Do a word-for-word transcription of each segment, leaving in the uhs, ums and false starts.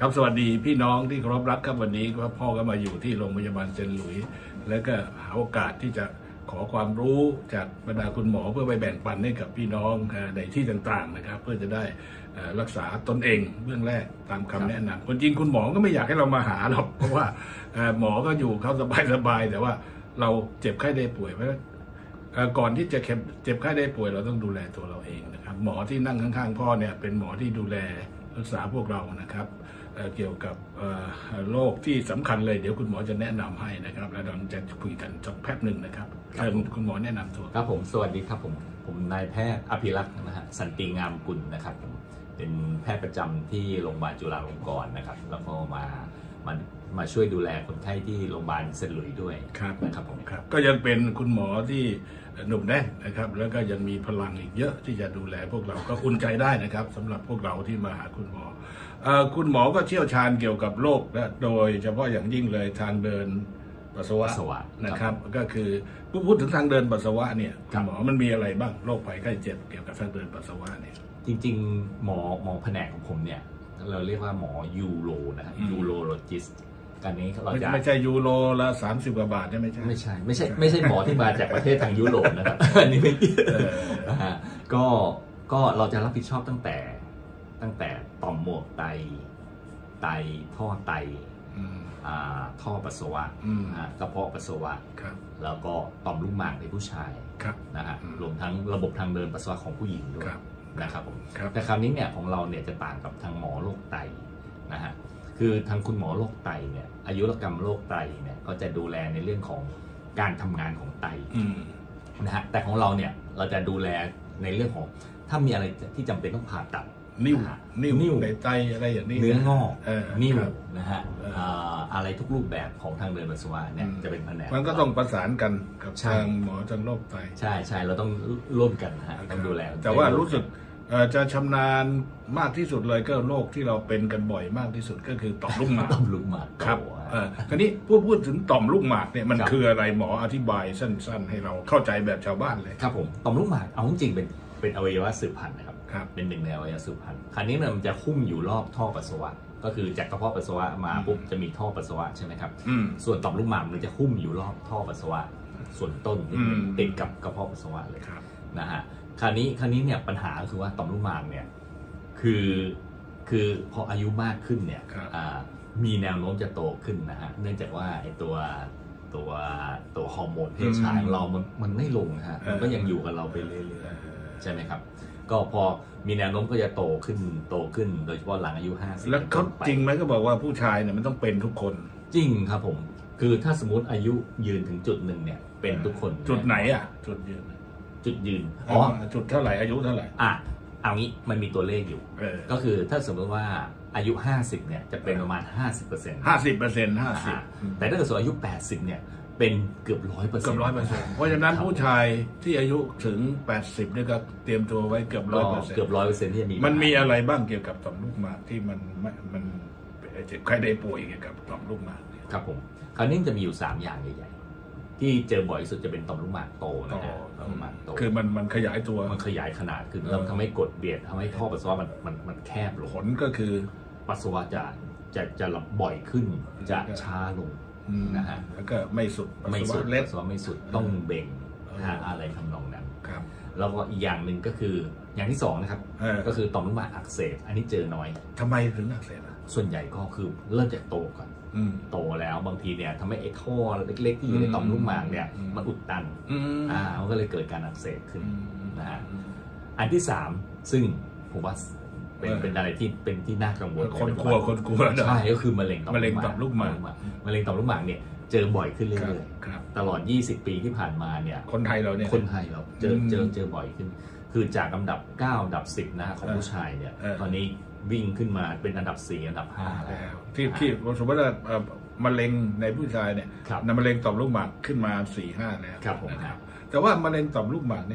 ครับสวัสดีพี่น้องที่เคารพรักครับวันนี้ก็พ่อก็มาอยู่ที่โรงพยาบาลเซนต์หลุยส์แล้วก็หาโอกาสที่จะขอความรู้จากบรรดาคุณหมอเพื่อไปแบ่งปันให้กับพี่น้องในที่ต่างๆนะครับเพื่อจะได้รักษาตนเองเบื้องแรกตามคำแนะนำคนจริงคุณหมอก็ไม่อยากให้เรามาหาหรอกเพราะว่าหมอก็อยู่เขาสบายๆแต่ว่าเราเจ็บไข้ได้ป่วยเพราะก่อนที่จะเจ็บไข้ได้ป่วยเราต้องดูแลตัวเราเองนะครับหมอที่นั่งข้างๆพ่อเนี่ยเป็นหมอที่ดูแลรักษาพวกเรานะครับเ, เกี่ยวกับโรคที่สำคัญเลยเดี๋ยวคุณหมอจะแนะนำให้นะครับแล้วเราจะคุยกันสักแป๊บหนึ่งนะครับเชิญคุณหมอแนะนำตัวครับผมสวัสดีครับผมผมนายแพทย์อภิรักษ์นะฮะสันติงามกุลนะครับผมเป็นแพทย์ประจำที่โรงพยาบาลจุฬาลงกรณ์นะครับแล้วก็มามามาช่วยดูแลคนไข้ที่โรงพยาบาลเซนต์หลุยส์ด้วยครับนะครับผมครับก็ยังเป็นคุณหมอที่หนุ่มแน่นนะครับแล้วก็ยังมีพลังอีกเยอะที่จะดูแลพวกเราก็อุ่นใจได้นะครับสำหรับพวกเราที่มาหาคุณหมอคุณหมอก็เชี่ยวชาญเกี่ยวกับโรคและโดยเฉพาะอย่างยิ่งเลยทางเดินปัสสาวะนะครับก็คือผู้พูดถึงทางเดินปัสสาวะเนี่ยคุณหมอมันมีอะไรบ้างโรคภัยไข้เจ็บเกี่ยวกับทางเดินปัสสาวะเนี่ยจริงๆหมอหมอแผนกของผมเนี่ยเราเรียกว่าหมอยูโรนะฮะยูโรโลจิสต์การนี้เราจะไม่ใช่ยูโรละสามสิบกว่าบาทใช่ไหมใช่ไม่ใช่ไม่ใช่ไม่ใช่หมอที่มาจากประเทศทางยุโรปนะครับอันนี้ไม่นะฮะก็ก็เราจะรับผิดชอบตั้งแต่ตั้งแต่ต่อมหมวกไตไตท่อไตท่อปัสสาวะกระเพาะปัสสาวะแล้วก็ต่อมลูกหมากในผู้ชายนะฮะรวมทั้งระบบทางเดินปัสสาวะของผู้หญิงด้วยนะครับผมแต่คราวนี้เนี่ยของเราเนี่ยจะต่างกับทางหมอโรคไตนะฮะคือทางคุณหมอโรคไตเนี่ยอายุรกรรมโรคไตเนี่ยก็จะดูแลในเรื่องของการทำงานของไตนะฮะแต่ของเราเนี่ยเราจะดูแลในเรื่องของถ้ามีอะไรที่จำเป็นต้องผ่าตัดนิ้วนิ้วในไตอะไรอย่างนี้เนื้องอกนิ้วนะฮะอะไรทุกรูปแบบของทางเดินปัสสาวะเนี่ยจะเป็นแผนกมันก็ต้องประสานกันกับทางหมอทางโรคไตใช่ใช่เราต้องร่วมกันนะฮะต้องดูแลแต่ว่ารู้สึกจะชำนาญมากที่สุดเลยก็โรคที่เราเป็นกันบ่อยมากที่สุดก็คือต่อมลูกหมากต่อมลูกหมากครับคราวนี้พูดพูดถึงต่อมลูกหมากเนี่ยมันคืออะไรหมออธิบายสั้นๆให้เราเข้าใจแบบชาวบ้านเลยครับผมต่อมลูกหมากเอาจริงๆเป็นเป็นอวัยวะสืบพันธุ์นะครับเป็นหนึ่งในอวัยวะสืบพันธุ์คราวนี้มันจะหุ้มอยู่รอบท่อปัสสาวะก็คือจากกระเพาะปัสสาวะมาปุ๊บจะมีท่อปัสสาวะใช่ไหมครับส่วนต่อมลูกหมากมันจะหุ้มอยู่รอบท่อปัสสาวะส่วนต้นติดกับกระเพาะปัสสาวะเลยนะฮะคราวนี้คราวนี้เนี่ยปัญหาคือว่าต่อมลูกหมากเนี่ยคือคือพออายุมากขึ้นเนี่ยมีแนวโน้มจะโตขึ้นนะฮะเนื่องจากว่าไอตัวตัวตัวฮอร์โมนเพศชายของเรามันมันไม่ลงฮะมันก็ยังอยู่กับเราไปเรื่อยๆใช่ไหมครับก็พอมีแนวโน้มก็จะโตขึ้นโตขึ้นโดยเฉพาะหลังอายุห้าสิบแล้วเขาจริงไหมก็บอกว่าผู้ชายเนี่ยมันต้องเป็นทุกคนจริงครับผมคือถ้าสมมติอายุยืนถึงจุดหนึ่งเนี่ยเป็นทุกคนจุดไหนอ่ะจุดยืนจุดยืนอ๋อจุดเท่าไหร่อายุเท่าไหร่อ่ะเอางี้มันมีตัวเลขอยู่ก็คือถ้าสมมติว่าอายุห้าสิบเนี่ยจะเป็นประมาณ ห้าสิบเปอร์เซ็นต์ห้าสิบเปอร์เซ็นต์ ห้าสิบแต่ถ้าเกิดส่วนอายุแปดสิบเนี่ยเป็นเกือบ ร้อยเปอร์เซ็นต์เกือบ ร้อยเปอร์เซ็นต์ เพราะฉะนั้นผู้ชายที่อายุถึงแปดสิบเนี่ยก็เตรียมตัวไว้เกือบ ร้อยเปอร์เซ็นต์เกือบ ร้อยเปอร์เซ็นต์ ที่จะมีมันมีอะไรบ้างเกี่ยวกับต่อมลูกหมากที่มันมันเจ็บไข้ได้ป่วยเกี่ยวกับต่อมลูกหมากครับผมคราวนี้จะมีอยู่สามอย่างใหญ่ๆที่เจอบ่อยสุดจะเป็นต่อมลูกหมากโตนะฮะต่อมลูกหมากโตคือมันมันขยายตัวมันขยายขนาดขึ้นแล้วทำให้กดเบียดทำให้ท่อปัสสาวะมันมันมันแคบลงผลก็คือปัสสาวะจะจะจะบ่อยขึ้นจะช้าลงนะฮะแล้วก็ไม่สุดไม่สุดปัสสาวะไม่สุดต้องเบ่งอะไรทำนองนั้นแล้วก็อีกอย่างหนึ่งก็คืออย่างที่สองนะครับก็คือต่อมลูกหมากอักเสบอันนี้เจอน้อยทำไมถึงอักเสบอ่ะส่วนใหญ่ก็คือเริ่มจากโตก่อนโตแล้วบางทีเนี่ยทำให้ไอ้ท่อเล็กๆที่อยู่ในต่อมลูกหมากเนี่ยมันอุดตันอ่ามันก็เลยเกิดการอักเสบขึ้นนะฮะอันที่สามซึ่งผมว่าเป็นเป็นอะไรที่เป็นที่น่ากังวลคนกลัวคนกลัวใช่ก็คือมะเร็งต่อมลูกหมากมะเร็งต่อมลูกหมากเนี่ยเจอบ่อยขึ้นเรื่อยๆตลอดยี่สิบปีที่ผ่านมาเนี่ยคนไทยเราเนี่ยคนไทยเราเจอเจอเจอบ่อยขึ้นคือจากอันดับเก้าอันดับสิบนะของผู้ชายเนี่ยตอนนี้วิ่งขึ้นมาเป็นอันดับสี่อันดับห้าแล้วที่ที่สมมติว่ามะเร็งในผู้ชายเนี่ยนำมะเร็งต่อมลูกหมากขึ้นมาสี่ห้าแล้วครับผมแต่ว่ามะเร็งต่อมลูกหมากเนี่ย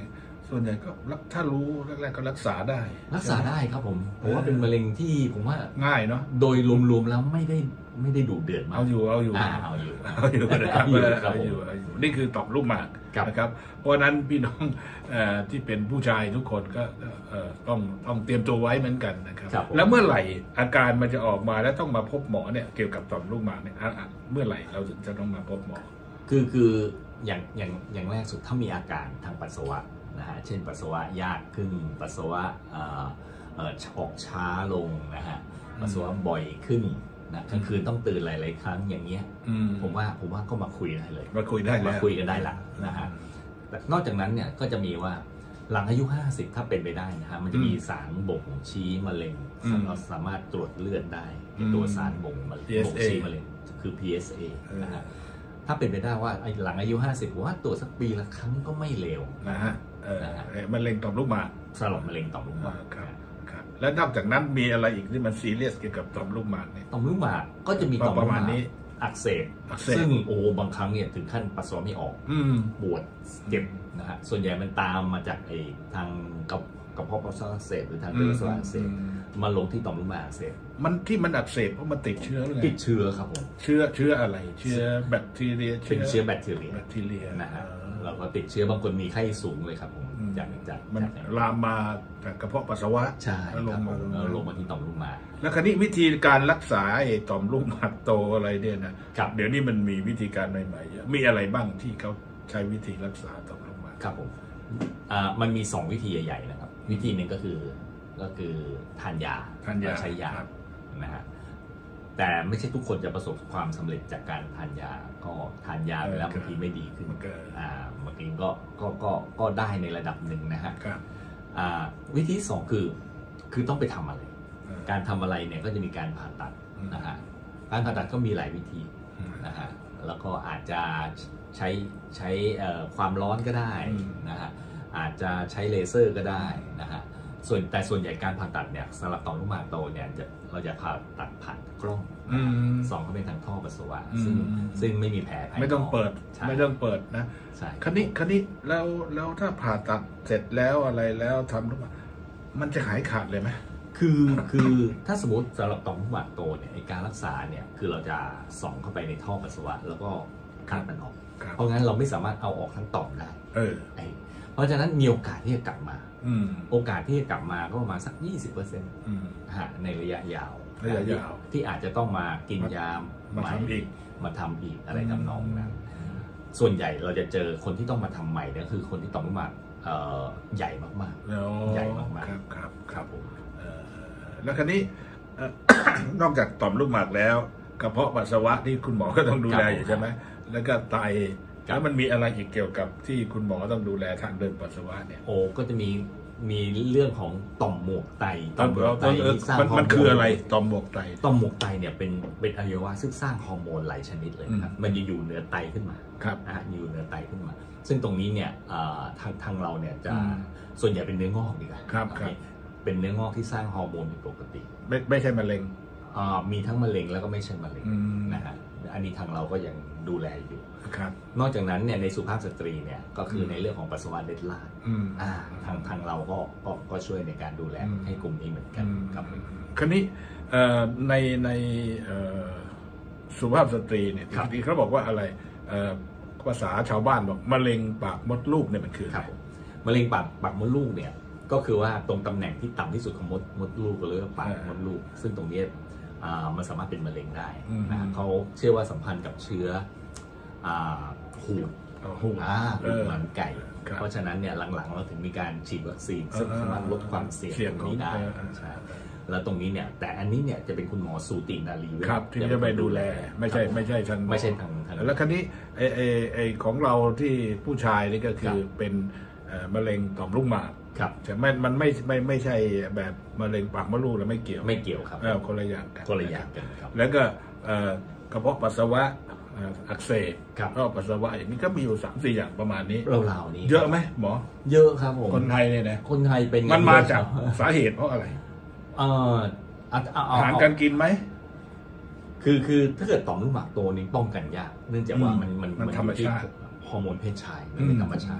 ส่วนใหญ่ก็ถ้ารู้แรกๆก็รักษาได้รักษาได้ครับผมผมว่าเป็นมะเร็งที่ผมว่าง่ายเนาะโดยรวมๆแล้วไม่ได้ไม่ได้ดุเดือดมากเอาอยู่เอาอยู่เอาอยู่เอาอยู่นะครับเอาอยู่เอาอยู่นี่คือต่อมลูกหมากนะครับเพราะนั้นพี่น้องที่เป็นผู้ชายทุกคนก็ต้องต้องเตรียมตัวไว้เหมือนกันนะครับแล้วเมื่อไหร่อาการมันจะออกมาแล้วต้องมาพบหมอเนี่ยเกี่ยวกับต่อมลูกหมากเนี่ยเมื่อไหร่เราถึงจะต้องมาพบหมอคือคืออย่างอย่างอย่างแรกสุดถ้ามีอาการทางปัสสาวะนะฮะเช่นปัสสาวะยากขึ้นปัสสาวะออกช้าลงนะฮะปัสสาวะบ่อยขึ้นนะกลางคืนต้องตื่นหลายๆครั้งอย่างเงี้ยผมว่าผมว่าก็มาคุยได้เลยมาคุยได้มาคุยกันได้ละนะฮะแต่นอกจากนั้นเนี่ยก็จะมีว่าหลังอายุห้าสิบถ้าเป็นไปได้นะฮะมันจะมีสารบ่งชี้มะเร็งเราสามารถตรวจเลือดได้ตัวสารบ่งบ่งชี้มะเร็งคือ พี เอส เอ นะฮะถ้าเป็นไปได้ว่าหลังอายุห้าสิบผมว่าตรวจสักปีละครั้งก็ไม่เลวนะฮะมะเร็งต่อมลูกหมากสำหรับมะเร็งต่อมลูกหมากครับครับแล้วนอกจากนั้นมีอะไรอีกที่มันซีเรียสเกี่ยวกับต่อมลูกหมากเนี่ยต่อมลูกหมากก็จะมีต่อมลูกหมากอักเสบซึ่งโอ้บางครั้งเนี่ยถึงขั้นปัสสาวะไม่ออกปวดเจ็บนะฮะส่วนใหญ่มันตามมาจากไอ้ทางกับกระเพาะปัสสาวะอักเสบหรือทางเดินปัสสาวะอักเสบมาลงที่ต่อมลูกหมากอักเสบมันที่มันอักเสบเพราะมันติดเชื้อหรือไงติดเชื้อครับผมเชื้อเชื้ออะไรเชื้อแบคทีเรียเป็นเชื้อแบคทีเรียแบคทีเรียนะฮะเราก็ติดเชื้อบางคนมีไข้สูงเลยครับผมจากจากมันลามมาจากกระเพาะปัสสาวะใช่ลงมาลงมาที่ต่อมลูกหมากแล้วคราวนี้วิธีการรักษาไอ้ต่อมลูกหมากโตอะไรเนี่ยนะเดี๋ยวนี้มันมีวิธีการใหม่ๆมีอะไรบ้างที่เขาใช้วิธีรักษาต่อมลูกหมากครับผมมันมีสองวิธีใหญ่ๆนะครับวิธีหนึ่งก็คือก็คือทานยาทานยาใช้ยานะฮะแต่ไม่ใช่ทุกคนจะประสบความสำเร็จจากการทานยาก็ทานยาไปแล้วบางทีไม่ดีขึ้นอ่าบางทีก็ก็ก็ก็ได้ในระดับหนึ่งนะฮะอ่าวิธีสองคือคือต้องไปทำอะไรการทำอะไรเนี่ยก็จะมีการผ่าตัดนะฮะการผ่าตัดก็มีหลายวิธีนะฮะแล้วก็อาจจะใช้ใช้ความร้อนก็ได้นะฮะอาจจะใช้เลเซอร์ก็ได้นะฮะส่วนแต่ส่วนใหญ่การผ่าตัดเนี่ยสำหรับต่อมลูกหมากโตเนี่ยจะเราจะผ่าตัดผ่านกล้องส่องเข้าไปทางท่อปัสสาวะซึ่งซึ่งไม่มีแผลภายนอกไม่ต้องเปิดไม่ต้องเปิดนะใช่คันนี้คันนี้แล้วแล้วถ้าผ่าตัดเสร็จแล้วอะไรแล้วทำลูกหมากมันจะหายขาดเลยไหมคือคือถ้าสมมติสำหรับต่อมลูกหมากโตเนี่ยการรักษาเนี่ยคือเราจะส่องเข้าไปในท่อปัสสาวะแล้วก็คัดมันออกเพราะงั้นเราไม่สามารถเอาออกทั้งต่อมได้เออเพราะฉะนั้นมีโอกาสที่จะกลับมาโอกาสที่จะกลับมาก็ประมาณสัก ยี่สิบเปอร์เซ็นต์ ในระยะยาวระยะยาวที่อาจจะต้องมากินยามาทำอีกมาทำอีกอะไรทำนองนั้นส่วนใหญ่เราจะเจอคนที่ต้องมาทำใหม่เนี่ยคือคนที่ต่อมลูกหมากใหญ่มากๆใหญ่มากๆครับครับครับผมแล้วคราวนี้นอกจากต่อมลูกหมากแล้วกระเพาะปัสสาวะที่คุณหมอก็ต้องดูแลอยู่ใช่ไหมแล้วก็ไตแล้วมันมีอะไรอีกเกี่ยวกับที่คุณหมอต้องดูแลทางเดินปัสสาวะเนี่ยโอ้ก็จะมีมีเรื่องของต่อมหมวกไตต่อมหมวกไตที่สร้างฮอร์โมนมันคืออะไรต่อมหมวกไตต่อมหมวกไตเนี่ยเป็นเป็นอวัยวะซึ่งสร้างฮอร์โมนหลายชนิดเลยครับมันจะอยู่เหนือไตขึ้นมาครับอ่ะอยู่เหนือไตขึ้นมาซึ่งตรงนี้เนี่ยทางทางเราเนี่ยจะส่วนใหญ่เป็นเนื้องอกดีกว่าครับครับเป็นเนื้องอกที่สร้างฮอร์โมนปกติไม่ไม่ใช่มะเร็งมีทั้งมะเร็งแล้วก็ไม่ใช่มะเร็งนะฮะอันนี้ทางเราก็ยังดูแลอยู่ครับนอกจากนั้นเนี่ยในสุภาพสตรีเนี่ยก็คือในเรื่องของปัสสาวะเล็ดลาดทางทางเราก็ก็ช่วยในการดูแลให้กลุ่มนี้เหมือนกันครับคราวนี้ในในสุภาพสตรีเนี่ยที่เขาบอกว่าอะไรภาษาชาวบ้านบอกมะเร็งปากมดลูกเนี่ยมันคืออะไรมะเร็งปากปากมดลูกเนี่ยก็คือว่าตรงตำแหน่งที่ต่ำที่สุดของมดมดลูกหรือปากมดลูกซึ่งตรงนี้มันสามารถเป็นมะเร็งได้นะเขาเชื่อว่าสัมพันธ์กับเชื้อหูดหูดหูดหมันไก่เพราะฉะนั้นเนี่ยหลังๆเราถึงมีการฉีดวัคซีนซึ่งสามารถลดความเสี่ยงตรงนี้ได้แล้วตรงนี้เนี่ยแต่อันนี้เนี่ยจะเป็นคุณหมอสูตินารีครับที่จะไปดูแลไม่ใช่ไม่ใช่ทางไม่ใช่ทางแล้วคราวนี้ไอไอไอของเราที่ผู้ชายนี่ก็คือเป็นมะเร็งต่อมลูกหมากแต่มันมันไม่ไม่ไม่ใช่แบบมะเร็งปากมดลูกแล้วไม่เกี่ยวไม่เกี่ยวครับคนละอย่างกันคนละอย่างกันครับแล้วก็กระเพาะปัสสาวะอักเสบกระเพาะปัสสาวะอย่างนี้ก็มีอยู่สามสี่อย่างประมาณนี้เราๆนี้เยอะไหมหมอเยอะครับผมคนไทยเนี่ยนะคนไทยเป็นมันมาจากสาเหตุเพราะอะไรเอ่ออาหารการกินไหมคือคือถ้าเกิดต่อมลูกหมากโตนี้ป้องกันยากเนื่องจากว่ามันมันมันธรรมชาติฮอร์โมนเพศชายมันเป็นธรรมชาติ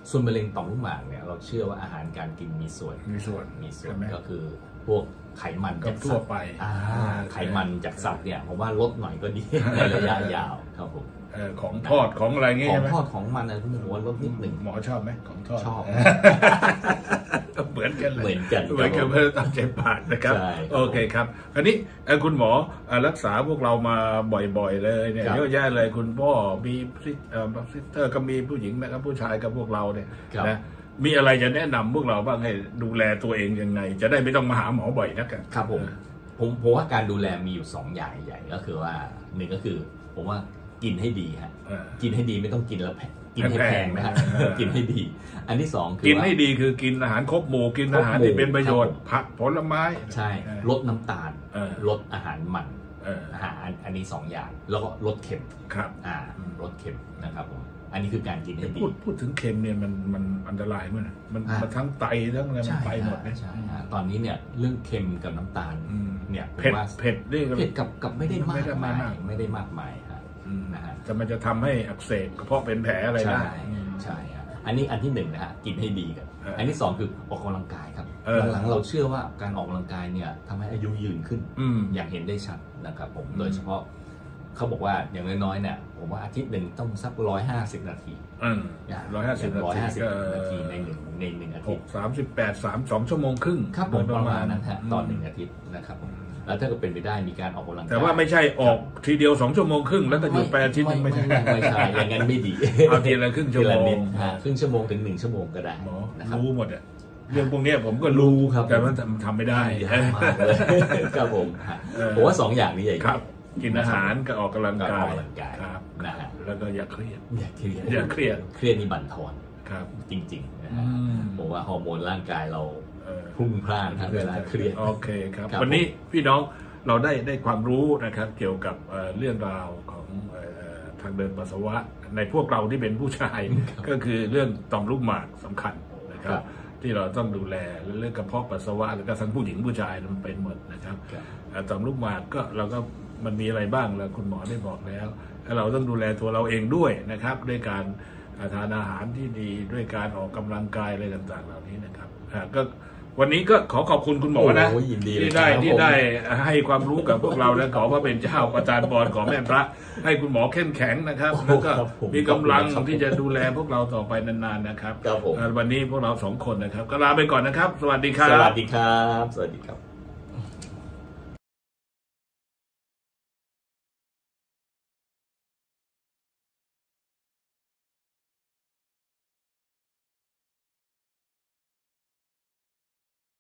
ส่วนมะเร็งต่อมลูกหมากเนี่ยเราเชื่อว่าอาหารการกินมีส่วนมีส่วนมีส่วนก็คือพวกไขมันจากทั่วไปไขมันจากสัตว์เนี่ยผมว่าลดหน่อยก็ดีในระยะยาวครับผมของทอดของอะไรเงี้ยของทอดของมันอะไรพวกนี้ผมว่าลดนิดหนึ่งหมอชอบไหมของทอดชอบเหมือนกันเลยเหมือนกันเหมือนกันเพื่อตัดใจปากนะครับโอเคครับอันนี้คุณหมอรักษาพวกเรามาบ่อยๆเลยเนี่ยเยอะแยะเลยคุณพ่อมีซิสเตอร์ก็มีผู้หญิงนะครับผู้ชายกับพวกเราเนี่ยนะมีอะไรจะแนะนำพวกเราบ้างให้ดูแลตัวเองยังไงจะได้ไม่ต้องมาหาหมอบ่อยนักกันครับผมผมผมว่าการดูแลมีอยู่สองอย่างใหญ่ก็คือว่าหนึ่งก็คือผมว่ากินให้ดีฮะกินให้ดีไม่ต้องกินแล้วกินให้แพงนะฮะกินให้ดีอันที่สองคือกินให้ดีคือกินอาหารครบหมู่กินอาหารที่เป็นประโยชน์ผักผลไม้ใช่ลดน้ำตาลลดอาหารมันอาหารอันนี้สองอย่างแล้วก็ลดเค็มครับอ่าลดเค็มนะครับผมอันนี้คือการกินให้ดีพูดพูดถึงเค็มเนี่ยมันมันอันตรายมั้ยมันมันทั้งไตทั้งอะไรมันไปหมดนะใช่ตอนนี้เนี่ยเรื่องเค็มกับน้ำตาลเนี่ยเผ็ดเผ็ดนี่เผ็ดกับกับไม่ได้มากมายไม่ได้มากมายฮะนะฮะแต่มันจะทำให้อักเสบกระเพาะเป็นแผลอะไรได้ใช่ฮะอันนี้อันที่หนึ่งนะฮะกินให้ดีกันอันที่สองคือออกกำลังกายครับหลังๆเราเชื่อว่าการออกกำลังกายเนี่ยทำให้อายุยืนขึ้นอย่างเห็นได้ชัดนะครับผมโดยเฉพาะเขาบอกว่าอย่างน้อยๆเนี่ยผมว่าอาทิตย์หนึ่งต้องสักร้อยห้าสิบนาทีร้อยห้าสิบนาทีในหนึ่งในหนึ่งอาทิตย์สามสิบแปดสามสองชั่วโมงครึ่งครับผมประมาณนั้นฮะตอนหนึ่งอาทิตย์นะครับแล้วถ้าเกิดเป็นไปได้มีการออกกำลังกายแต่ว่าไม่ใช่ออกทีเดียวสองชั่วโมงครึ่งแล้วก็หยุดไปอาทิตย์นึงไม่ใช่ไม่ใช่อย่างนั้นไม่ดีเอาทีละครึ่งชั่วโมงครึ่งชั่วโมงถึงหนึ่งชั่วโมงก็ได้รู้หมดอ่ะเรื่องพวกนี้ผมก็รู้แต่ว่าทำไม่ได้ครับผมผมว่าสองอย่างนี้ใหญ่ครับกินอาหารกับออกกำลังกายครับนะฮะแล้วก็อย่าเครียดอย่าเครียดอย่าเครียดเครียดนี่บั่นทอนครับจริงๆนะฮะผมว่าฮอร์โมนร่างกายเราพุ่งพล่านทั้งเวลาเครียดโอเคครับวันนี้พี่น้องเราได้ได้ความรู้นะครับเกี่ยวกับเรื่องราวของทางเดินปัสสาวะในพวกเราที่เป็นผู้ชายก็คือเรื่องต่อมลูกหมากสำคัญนะครับที่เราต้องดูแลเรื่องกระเพาะปัสสาวะแล้วก็ทั้งผู้หญิงผู้ชายมันเป็นหมดนะครับต่อมลูกหมากก็เราก็มันมีอะไรบ้างแล้วคุณหมอได้บอกแล้วเราต้องดูแลตัวเราเองด้วยนะครับด้วยการทานอาหารที่ดีด้วยการออกกำลังกายอะไรต่างๆเหล่านี้นะครับก็วันนี้ก็ขอขอบคุณคุณหมอนะที่ได้ที่ได้ให้ความรู้กับพวกเราและขอพระเป็นเจ้าประทานพรขอแม่พระให้คุณหมอเข้มแข็งนะครับแล้วก็มีกำลังที่จะดูแลพวกเราต่อไปนานๆนะครับวันนี้พวกเราสองคนนะครับก็ลาไปก่อนนะครับสวัสดีครับสวัสดีครับสวัสดีครับ